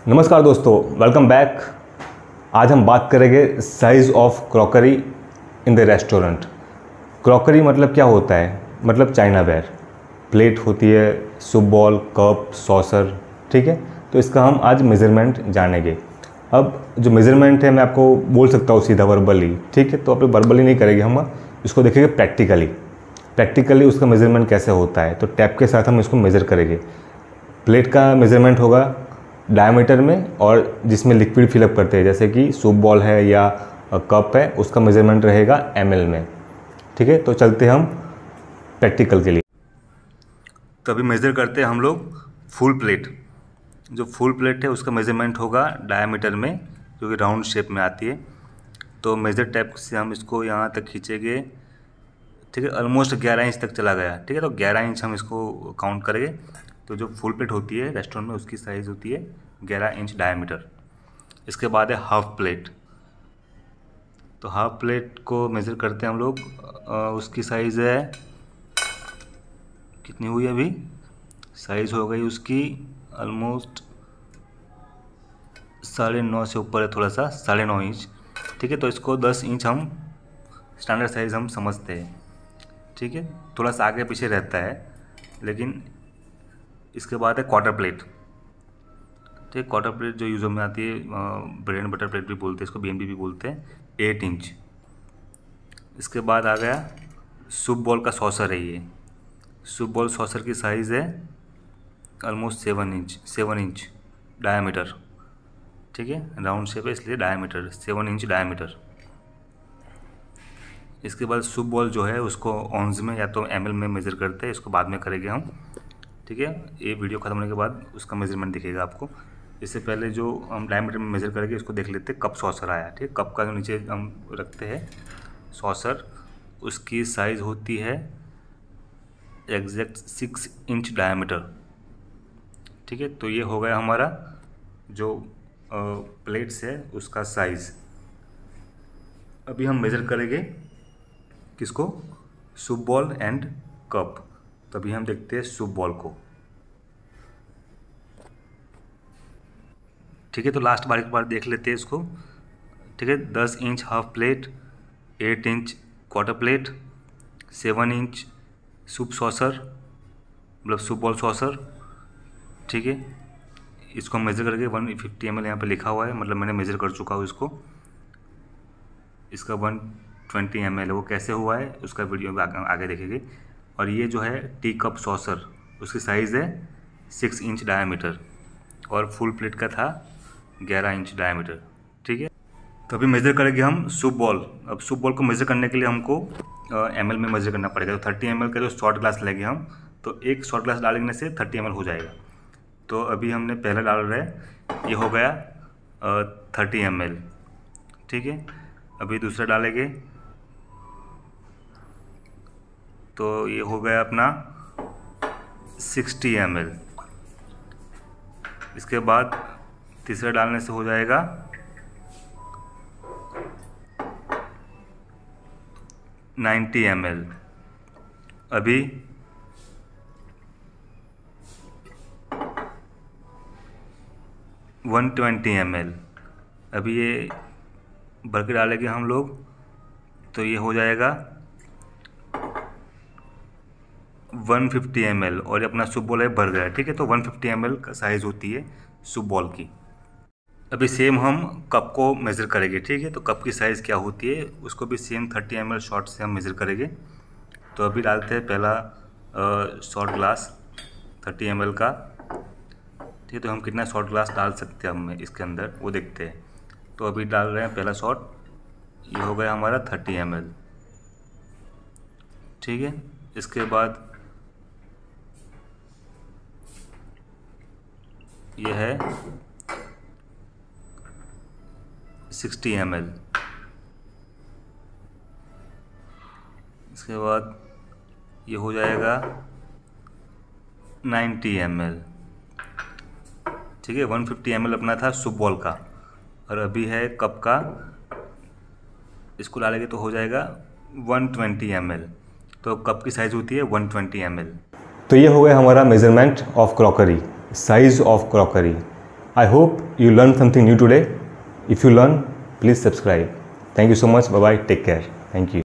नमस्कार दोस्तों, welcome back. आज हम बात करेंगे size of crockery in the restaurant. Crockery मतलब क्या होता है? मतलब चाइना वेयर, प्लेट होती है, सूप बॉल, कप, सॉसर, ठीक है। तो इसका हम आज मेज़रमेंट जानेंगे। अब जो मेज़रमेंट है मैं आपको बोल सकता हूँ सीधा वर्बली, ठीक है। तो आप वर्बली नहीं करेंगे, हम इसको देखेंगे प्रैक्टिकली उसका मेज़रमेंट कैसे होता है। तो टैप के साथ हम इसको मेज़र करेंगे। प्लेट का मेज़रमेंट होगा डायमीटर में, और जिसमें लिक्विड फिलअप करते हैं जैसे कि सूप बॉल है या कप है, उसका मेज़रमेंट रहेगा ml में, ठीक है। तो चलते हम प्रैक्टिकल के लिए। तो अभी मेज़र करते हैं हम लोग फुल प्लेट। जो फुल प्लेट है उसका मेज़रमेंट होगा डायमीटर में, जो कि राउंड शेप में आती है। तो मेज़र टैप से हम इसको यहाँ तक खींचेंगे, ठीक है। ऑलमोस्ट 11 इंच तक चला गया, ठीक है। तो 11 इंच हम इसको काउंट करेंगे। तो जो फुल प्लेट होती है रेस्टोरेंट में, उसकी साइज़ होती है 11 इंच डायमीटर। इसके बाद है हाफ प्लेट। तो हाफ प्लेट को मेज़र करते हैं हम लोग। उसकी साइज़ है कितनी हुई अभी? साइज़ हो गई उसकी ऑलमोस्ट 9.5 से ऊपर है, थोड़ा सा 9.5 इंच, ठीक है। तो इसको 10 इंच हम स्टैंडर्ड साइज़ हम समझते हैं, ठीक है। थोड़ा सा आगे पीछे रहता है लेकिन। इसके बाद है क्वार्टर प्लेट, ठीक है। क्वार्टर प्लेट जो यूज़ में आती है, ब्रेड एंड बटर प्लेट भी बोलते हैं इसको, BNB भी बोलते हैं, 8 इंच। इसके बाद आ गया सूप बॉल का सॉसर है ये। सूप बॉल सॉसर की साइज़ है ऑलमोस्ट 7 इंच डायमीटर, ठीक है। राउंड शेप है इसलिए डायमीटर 7 इंच डायमीटर। इसके बाद सूप बॉल जो है उसको ऑन्स में या तो ml में मेज़र करते हैं, इसको बाद में करेंगे हम, ठीक है। ये वीडियो ख़त्म होने के बाद उसका मेज़रमेंट दिखेगा आपको। इससे पहले जो हम डायमीटर में मेज़र करेंगे उसको देख लेते हैं। कप सॉसर आया, ठीक है। कप का जो नीचे हम रखते हैं सॉसर, उसकी साइज़ होती है एग्जैक्ट 6 इंच डायमीटर, ठीक है। तो ये हो गया हमारा जो प्लेट्स है उसका साइज़। अभी हम मेज़र करेंगे किसको? Soup bowl and cup. तभी हम देखते हैं सूप बॉल को, ठीक है। तो लास्ट बार देख लेते हैं इसको, ठीक है। 10 inch half plate, 8 inch quarter plate, 7 inch soup saucer मतलब सूप बॉल सॉसर, ठीक है। इसको हम मेज़र करके 150 ml यहाँ पे लिखा हुआ है, मतलब मैंने मेज़र कर चुका हूँ इसको। इसका 120 ml है, वो कैसे हुआ है उसका वीडियो में आगे देखेंगे। और ये जो है टी कप सॉसर, उसकी साइज़ है 6 इंच डायमीटर, और फुल प्लेट का था 11 इंच डायमीटर, ठीक है। तो अभी मेज़र करेंगे हम सूप बॉल। अब सूप बॉल को मेज़र करने के लिए हमको ml में मेज़र करना पड़ेगा। तो 30 ml का जो शॉर्ट ग्लास लेंगे हम, तो एक शॉर्ट ग्लास डालने से 30 ml हो जाएगा। तो अभी हमने पहला डाल रहे हैं, ये हो गया 30 ml, ठीक है। अभी दूसरा डालेंगे तो ये हो गया अपना 60 ml। इसके बाद तीसरा डालने से हो जाएगा 90 ml। अभी 120 ml। अभी ये भर के डालेंगे हम लोग तो ये हो जाएगा 150 ml। और ये अपना सूप बॉल है भर गया, ठीक है। तो 150 ml का साइज़ होती है सूप बॉल की। अभी सेम हम कप को मेज़र करेंगे, ठीक है। तो कप की साइज़ क्या होती है उसको भी सेम 30 ml शॉर्ट से हम मेज़र करेंगे। तो अभी डालते हैं पहला शॉर्ट ग्लास 30 ml का, ठीक है। तो हम कितना शॉर्ट ग्लास डाल सकते हैं हम इसके अंदर वो देखते हैं। तो अभी डाल रहे हैं पहला शॉट, ये हो गया हमारा 30 ml, ठीक है। इसके बाद ये है 60 ml। इसके बाद ये हो जाएगा 90 ml, ठीक है। 150 ml अपना था सूप बॉल का, और अभी है कप का, इसको डालेंगे तो हो जाएगा 120 ml। तो कप की साइज़ होती है 120 ml। तो ये हो गया हमारा measurement of crockery, size of crockery. I hope you learned something new today. If you learn, please subscribe. Thank you so much. Bye bye. Take care. Thank you.